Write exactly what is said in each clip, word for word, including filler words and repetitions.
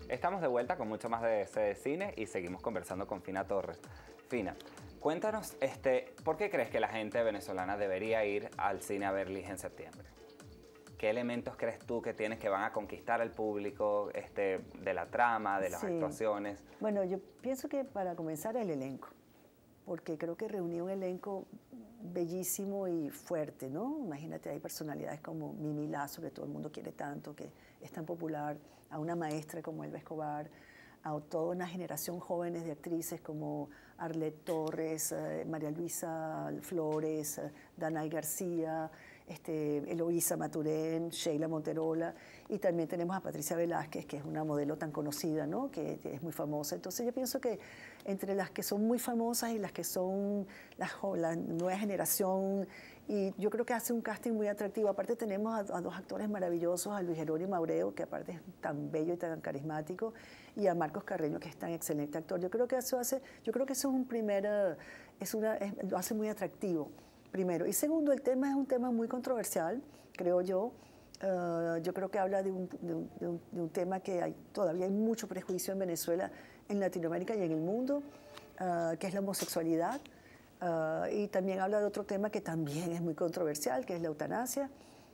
Estamos de vuelta con mucho más de ese de cine y seguimos conversando con Fina Torres. Fina, cuéntanos, este, ¿por qué crees que la gente venezolana debería ir al cine a ver Liz en septiembre? ¿Qué elementos crees tú que tienes que van a conquistar al público este, de la trama, de las Sí. actuaciones? Bueno, yo pienso que para comenzar el elenco, porque creo que reunió un elenco bellísimo y fuerte, ¿no? Imagínate, hay personalidades como Mimi Lazo, que todo el mundo quiere tanto, que es tan popular, a una maestra como Elba Escobar, a toda una generación jóvenes de actrices como Arlette Torres, eh, María Luisa Flores, eh, Danay García, este, Eloísa Maturén, Sheila Monterola, y también tenemos a Patricia Velázquez, que es una modelo tan conocida, ¿no? que, que es muy famosa. Entonces yo pienso que entre las que son muy famosas y las que son la, la nueva generación, y yo creo que hace un casting muy atractivo. Aparte tenemos a, a dos actores maravillosos, a Luis Jerónimo Abreu, que aparte es tan bello y tan carismático, y a Marcos Carreño, que es tan excelente actor. Yo creo que eso hace, yo creo que eso es un primer, uh, es una, es, lo hace muy atractivo, primero. Y segundo, el tema es un tema muy controversial, creo yo. Uh, yo creo que habla de un, de, un, de, un, de un tema que hay, todavía hay mucho prejuicio en Venezuela, en Latinoamérica y en el mundo, uh, que es la homosexualidad. Uh, y también habla de otro tema que también es muy controversial, que es la eutanasia.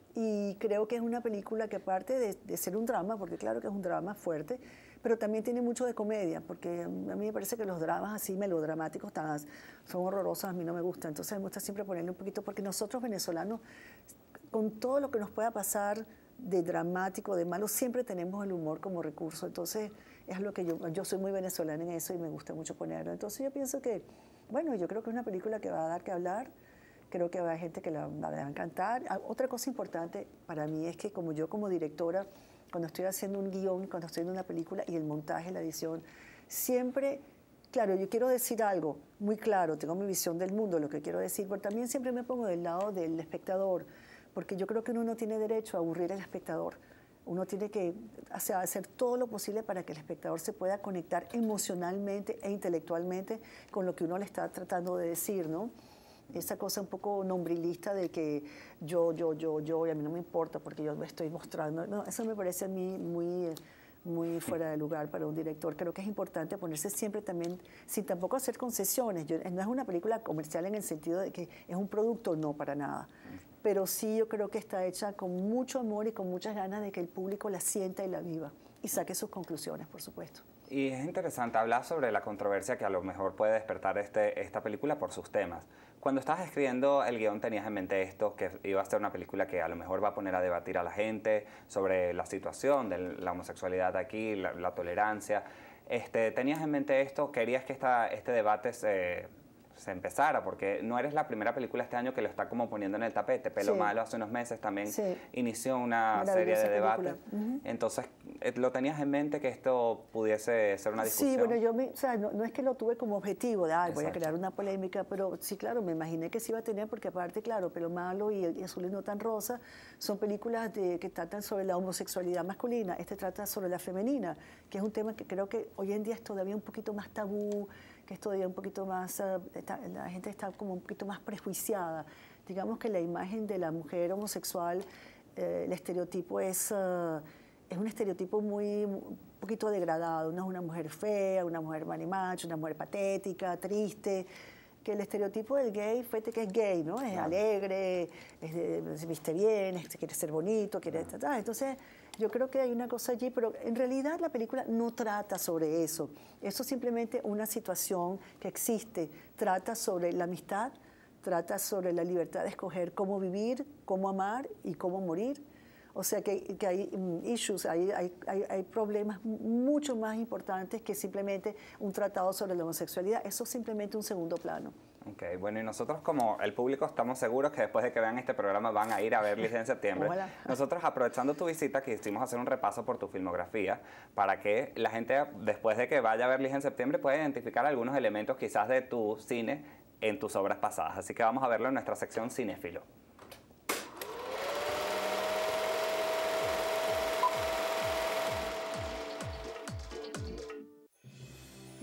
Y creo que es una película que aparte de, de ser un drama, porque claro que es un drama fuerte, pero también tiene mucho de comedia, porque a mí me parece que los dramas así melodramáticos tan, son horrorosos, a mí no me gusta. Entonces me gusta siempre ponerle un poquito, porque nosotros venezolanos, con todo lo que nos pueda pasar de dramático, de malo, siempre tenemos el humor como recurso. Entonces es lo que yo, yo soy muy venezolana en eso y me gusta mucho ponerlo. Entonces yo pienso que, bueno, yo creo que es una película que va a dar que hablar. Creo que va a haber gente que la, la va a encantar. Otra cosa importante para mí es que como yo como directora, cuando estoy haciendo un guión, cuando estoy haciendo una película y el montaje, la edición, siempre, claro, yo quiero decir algo muy claro, tengo mi visión del mundo, lo que quiero decir, pero también siempre me pongo del lado del espectador, porque yo creo que uno no tiene derecho a aburrir al espectador. Uno tiene que o sea, hacer todo lo posible para que el espectador se pueda conectar emocionalmente e intelectualmente con lo que uno le está tratando de decir, ¿no? Esa cosa un poco nombrilista de que yo, yo, yo, yo, y a mí no me importa porque yo me estoy mostrando. No, eso me parece a mí muy, muy fuera de lugar para un director. Creo que es importante ponerse siempre también, sin tampoco hacer concesiones. Yo, no es una película comercial en el sentido de que es un producto, no, para nada. Pero sí yo creo que está hecha con mucho amor y con muchas ganas de que el público la sienta y la viva y saque sus conclusiones, por supuesto. Y es interesante hablar sobre la controversia que a lo mejor puede despertar este, esta película por sus temas. Cuando estabas escribiendo el guión, ¿tenías en mente esto, que iba a ser una película que a lo mejor va a poner a debatir a la gente sobre la situación de la homosexualidad aquí, la, la tolerancia? Este, ¿Tenías en mente esto? ¿Querías que esta, este debate se, se empezara? Porque no eres la primera película este año que lo está como poniendo en el tapete. Pelo Sí. Malo hace unos meses también Sí. inició una serie de debates. Uh-huh. Entonces, ¿lo tenías en mente que esto pudiese ser una discusión? Sí, bueno, yo me, o sea, no, no es que lo tuve como objetivo de, ay, voy a Exacto. crear una polémica, pero sí, claro, me imaginé que sí iba a tener, porque aparte, claro, Pelo Malo y, y Azul y no tan rosa son películas de, que tratan sobre la homosexualidad masculina. Este trata sobre la femenina, que es un tema que creo que hoy en día es todavía un poquito más tabú, que es todavía un poquito más, uh, está, la gente está como un poquito más prejuiciada. Digamos que la imagen de la mujer homosexual, eh, el estereotipo es... Uh, es un estereotipo muy, un poquito degradado. Una es una mujer fea, una mujer marimacho, una mujer patética, triste. Que el estereotipo del gay, fíjate que es gay, ¿no? Es alegre, es de, se viste bien, es, quiere ser bonito, quiere... Ah, entonces, yo creo que hay una cosa allí, pero en realidad la película no trata sobre eso. Eso es simplemente una situación que existe. Trata sobre la amistad, trata sobre la libertad de escoger cómo vivir, cómo amar y cómo morir. O sea que, que hay um, issues, hay, hay, hay, hay problemas mucho más importantes que simplemente un tratado sobre la homosexualidad. Eso es simplemente un segundo plano. Ok, bueno, y nosotros como el público estamos seguros que después de que vean este programa van a ir a ver Liz en septiembre. Ojalá. Nosotros, aprovechando tu visita, quisimos hacer un repaso por tu filmografía para que la gente, después de que vaya a ver Liz en septiembre, pueda identificar algunos elementos quizás de tu cine en tus obras pasadas. Así que vamos a verlo en nuestra sección Cinéfilo.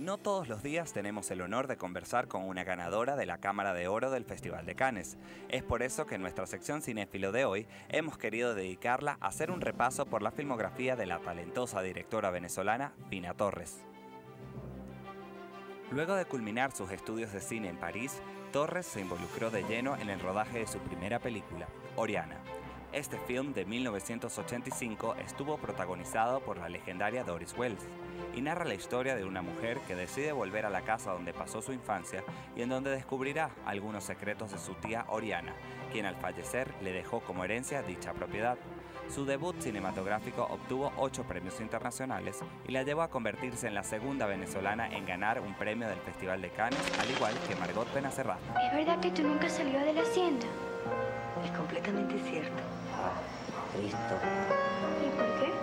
No todos los días tenemos el honor de conversar con una ganadora de la Cámara de Oro del Festival de Cannes. Es por eso que en nuestra sección Cinéfilo de hoy hemos querido dedicarla a hacer un repaso por la filmografía de la talentosa directora venezolana Fina Torres. Luego de culminar sus estudios de cine en París, Torres se involucró de lleno en el rodaje de su primera película, Oriana. Este film de mil novecientos ochenta y cinco estuvo protagonizado por la legendaria Doris Wells y narra la historia de una mujer que decide volver a la casa donde pasó su infancia y en donde descubrirá algunos secretos de su tía Oriana, quien al fallecer le dejó como herencia dicha propiedad. Su debut cinematográfico obtuvo ocho premios internacionales y la llevó a convertirse en la segunda venezolana en ganar un premio del Festival de Cannes, al igual que Margot Benacerraf. ¿Es verdad que tú nunca salió de la hacienda? Es completamente cierto. Listo. ¿Y por qué?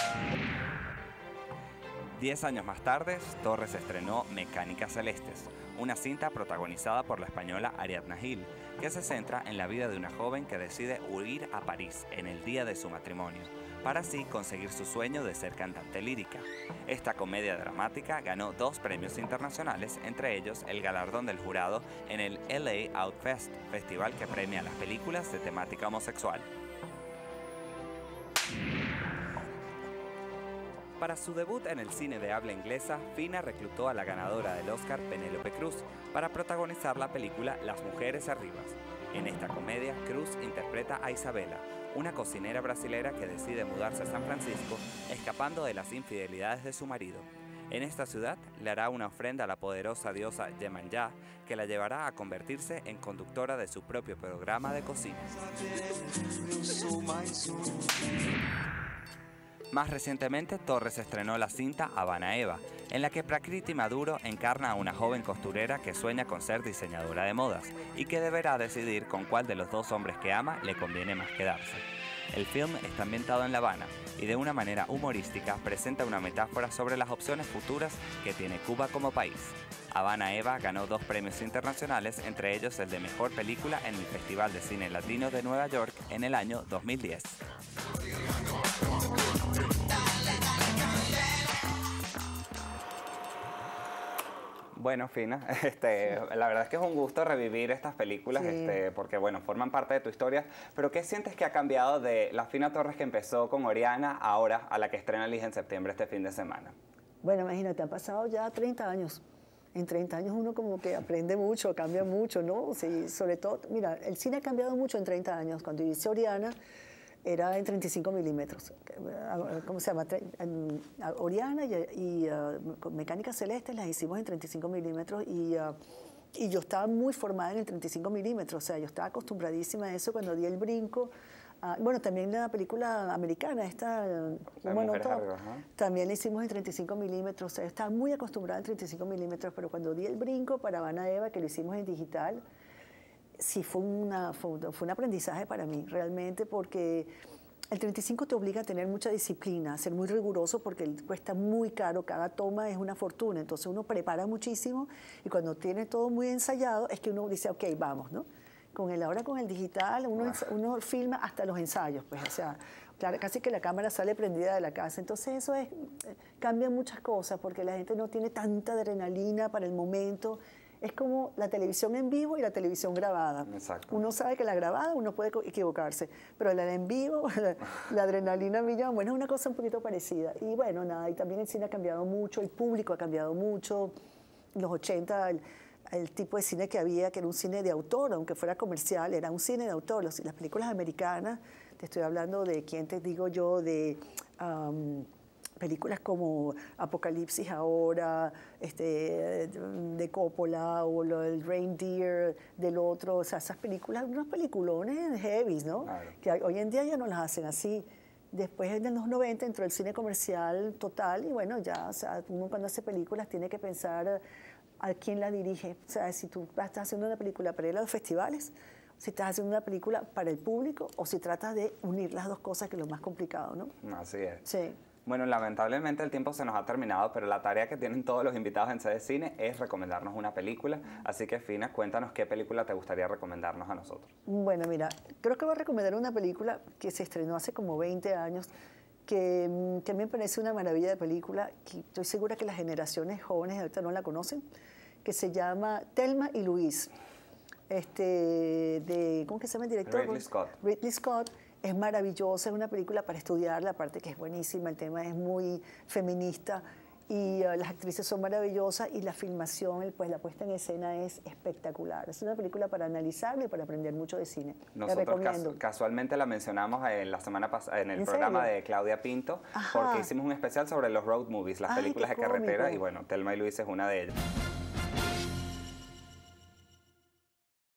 Diez años más tarde, Torres estrenó Mecánicas Celestes, una cinta protagonizada por la española Ariadna Gil, que se centra en la vida de una joven que decide huir a París en el día de su matrimonio, para así conseguir su sueño de ser cantante lírica. Esta comedia dramática ganó dos premios internacionales, entre ellos el galardón del jurado en el L A Outfest, festival que premia las películas de temática homosexual. Para su debut en el cine de habla inglesa, Fina reclutó a la ganadora del Oscar Penélope Cruz para protagonizar la película Las Mujeres Arribas. En esta comedia, Cruz interpreta a Isabela, una cocinera brasilera que decide mudarse a San Francisco, escapando de las infidelidades de su marido. En esta ciudad le hará una ofrenda a la poderosa diosa Yemanjá, que la llevará a convertirse en conductora de su propio programa de cocina. Más recientemente, Torres estrenó la cinta Habana Eva, en la que Prakriti Maduro encarna a una joven costurera que sueña con ser diseñadora de modas y que deberá decidir con cuál de los dos hombres que ama le conviene más quedarse. El film está ambientado en La Habana y de una manera humorística presenta una metáfora sobre las opciones futuras que tiene Cuba como país. Habana Eva ganó dos premios internacionales, entre ellos el de Mejor Película en el Festival de Cine Latino de Nueva York en el año dos mil diez. Bueno, Fina, este, la verdad es que es un gusto revivir estas películas, sí. este, porque bueno, forman parte de tu historia, pero ¿qué sientes que ha cambiado de la Fina Torres que empezó con Oriana ahora a la que estrena Liz en septiembre este fin de semana? Bueno, imagínate, han pasado ya treinta años. En treinta años uno como que aprende mucho, cambia mucho, ¿no? Sí, sobre todo, mira, el cine ha cambiado mucho en treinta años. Cuando hice Oriana era en treinta y cinco milímetros. ¿Cómo se llama? Oriana y, y uh, Mecánicas Celestes las hicimos en treinta y cinco milímetros y, uh, y yo estaba muy formada en el treinta y cinco milímetros. O sea, yo estaba acostumbradísima a eso cuando di el brinco. Uh, bueno, también la película americana, esta, la bueno, todo, algo, ¿no? También la hicimos en treinta y cinco milímetros. O sea, estaba muy acostumbrada en treinta y cinco milímetros, pero cuando di el brinco para Habana Eva, que lo hicimos en digital, sí fue, una, fue, fue un aprendizaje para mí, realmente, porque el treinta y cinco te obliga a tener mucha disciplina, a ser muy riguroso, porque cuesta muy caro, cada toma es una fortuna, entonces uno prepara muchísimo y cuando tiene todo muy ensayado es que uno dice, ok, vamos, ¿no? Con el, ahora con el digital uno, uno filma hasta los ensayos, pues, o sea, claro, casi que la cámara sale prendida de la casa, entonces eso es, cambia muchas cosas, porque la gente no tiene tanta adrenalina para el momento. Es como la televisión en vivo y la televisión grabada. Exacto. Uno sabe que la grabada uno puede equivocarse, pero la de en vivo, la, la adrenalina millón, bueno, es una cosa un poquito parecida. Y bueno, nada, y también el cine ha cambiado mucho, el público ha cambiado mucho. En los ochenta, el, el tipo de cine que había, que era un cine de autor, aunque fuera comercial, era un cine de autor. Los, las películas americanas, te estoy hablando de, ¿quién te digo yo? De... Um, películas como Apocalipsis Ahora, este, de Coppola, o lo del Reindeer, del otro, o sea, esas películas, unos peliculones heavy, ¿no? Claro. Que hoy en día ya no las hacen así. Después, en los noventa, entró el cine comercial total y bueno, ya, o sea, uno cuando hace películas tiene que pensar a quién la dirige. O sea, si tú estás haciendo una película para ir a los festivales, si estás haciendo una película para el público o si tratas de unir las dos cosas, que es lo más complicado, ¿no? Así es. Sí. Bueno, lamentablemente el tiempo se nos ha terminado, pero la tarea que tienen todos los invitados en C D Cine es recomendarnos una película. Así que, Fina, cuéntanos qué película te gustaría recomendarnos a nosotros. Bueno, mira, creo que voy a recomendar una película que se estrenó hace como veinte años, que, mm, que a mí me parece una maravilla de película, que estoy segura que las generaciones jóvenes de ahorita no la conocen, que se llama Thelma y Louise, este, de, ¿cómo que se llama el director? Ridley Scott. Ridley Scott. Es maravillosa, es una película para estudiarla, aparte que es buenísima, el tema es muy feminista y uh, las actrices son maravillosas y la filmación, pues la puesta en escena es espectacular. Es una película para analizarla y para aprender mucho de cine. Nosotros la recomiendo. Casu casualmente la mencionamos en la semana pasada en el ¿En programa serio? de Claudia Pinto, Ajá. porque hicimos un especial sobre los road movies, las Ay, películas qué de carretera, cómico. y bueno, Thelma y Luis es una de ellas.